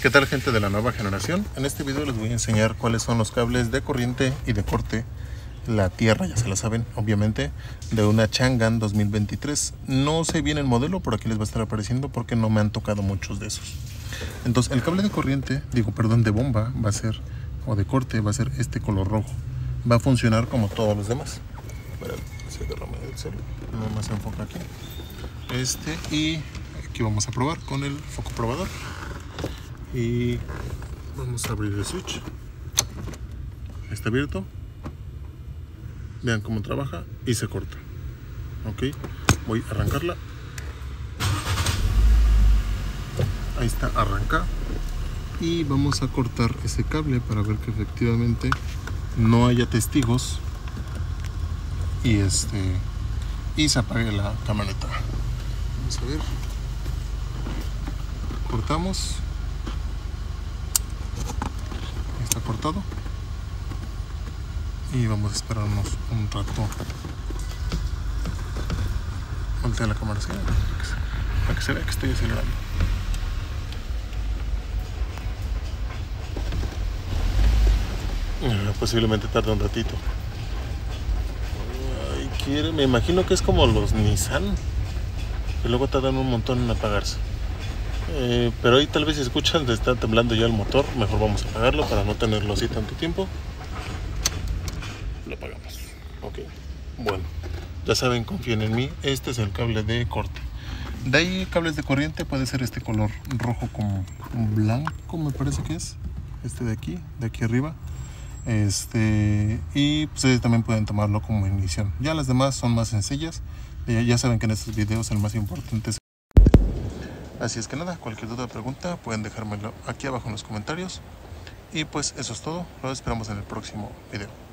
¿Qué tal, gente de la nueva generación? En este video les voy a enseñar cuáles son los cables de corriente y de corte. La tierra, ya se la saben, obviamente, de una Chang'an 2023. No sé bien el modelo, por aquí les va a estar apareciendo porque no me han tocado muchos de esos. Entonces el cable de corriente, de bomba va a ser, o de corte, va a ser este color rojo. Va a funcionar como todos los demás. Se derrama el celu, nada más se enfoca aquí. Y aquí vamos a probar con el foco probador. Y vamos a abrir el switch. Está abierto. Vean cómo trabaja y se corta. Ok, voy a arrancarla. Ahí está, arranca. Y vamos a cortar ese cable para ver que efectivamente no haya testigos y se apague la camioneta. Vamos a ver. Cortamos. Está cortado. Y vamos a esperarnos un rato. Voltea la cámara así, para que se vea que estoy acelerando. Posiblemente tarde un ratito. Ay, me imagino que es como los Nissan, que luego tardan un montón en apagarse. Pero ahí tal vez si escuchan, está temblando ya el motor. Mejor vamos a apagarlo para no tenerlo así tanto tiempo. Lo apagamos. Ok, bueno, ya saben, confíen en mí. Este es el cable de corte. De ahí, cables de corriente, puede ser este color rojo como blanco, me parece que es de aquí arriba. Y ustedes también pueden tomarlo como ignición. Ya las demás son más sencillas. Ya saben que en estos videos el más importante es. Así es que nada, cualquier duda o pregunta pueden dejármelo aquí abajo en los comentarios. Y pues eso es todo. Lo esperamos en el próximo video.